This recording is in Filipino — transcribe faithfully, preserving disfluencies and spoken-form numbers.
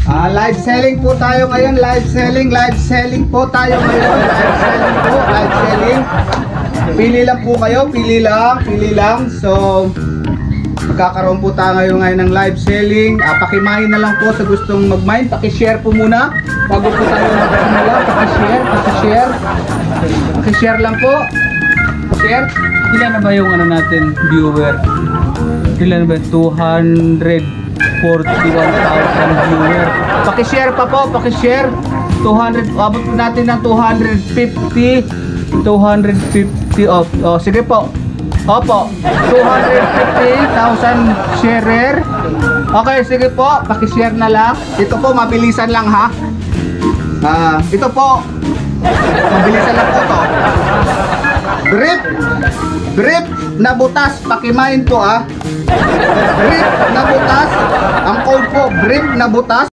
Ah, live selling po tayo ngayon, live selling, live selling po tayo ngayon, live selling po, live selling. Pili lang po kayo, pili lang, pili lang. So, magkakaroon po tayo ngayon, ngayon ng live selling. Ah, pakimine na lang po sa gustong mag-mine, paki-share po muna. Bago po tayo magsimula, paki-share, paki-share. Paki-share lang po. Share. Ilan na ba yung ano natin, viewer? Ilan na ba? two hundred forty-one thousand viewer. Paki-share pa po, paki-share. two hundred, abot natin ng two hundred fifty. two hundred fifty Oh, oh, sige po. Opo, two hundred fifty thousand sharer. Okay, sige po, paki-share na lang. Ito po, mabilisan lang ha. Ah, ito po. Mabilisan lang po to. Drip. Drip na butas, paki-mine po ah. Drip na butas. Ang code po, drip na butas.